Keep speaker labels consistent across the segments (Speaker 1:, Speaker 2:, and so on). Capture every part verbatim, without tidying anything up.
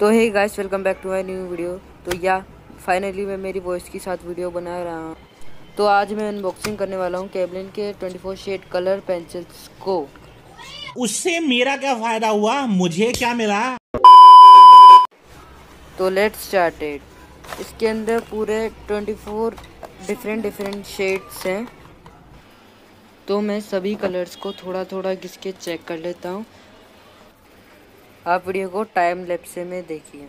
Speaker 1: तो hey guys, welcome back to my new video. तो या फाइनली मैं मेरी वॉइस के साथ वीडियो बना रहा हूँ। तो आज मैं अनबॉक्सिंग करने वाला हूँ कैमलिन के twenty four shade colour pencils को।
Speaker 2: उससे मेरा क्या फायदा हुआ, मुझे क्या मिला?
Speaker 1: तो लेट्स स्टार्ट इट। इसके अंदर पूरे twenty four different different shades हैं। तो मैं सभी कलर्स को थोड़ा थोड़ा घिस के चेक कर लेता हूँ। आप वीडियो को टाइम लैप्स में देखिए।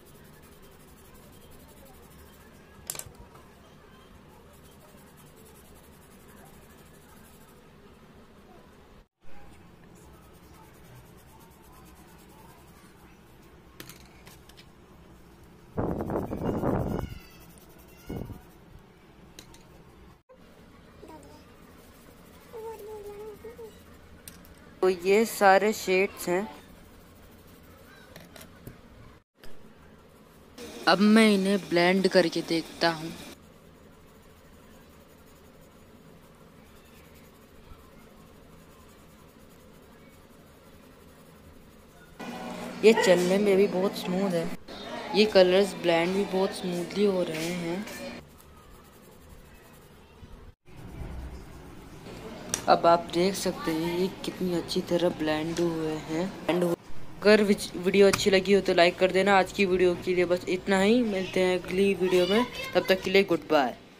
Speaker 1: तो ये सारे शेड्स हैं। अब मैं इन्हें ब्लेंड करके देखता हूँ। ये चलने में भी बहुत स्मूथ है। ये कलर्स ब्लेंड भी बहुत स्मूथली हो रहे हैं। अब आप देख सकते हैं ये कितनी अच्छी तरह ब्लेंड हुए हैं। ब्लेंड हुए। अगर वीडियो अच्छी लगी हो तो लाइक कर देना। आज की वीडियो के लिए बस इतना ही। मिलते हैं अगली वीडियो में, तब तक के लिए गुड बाय।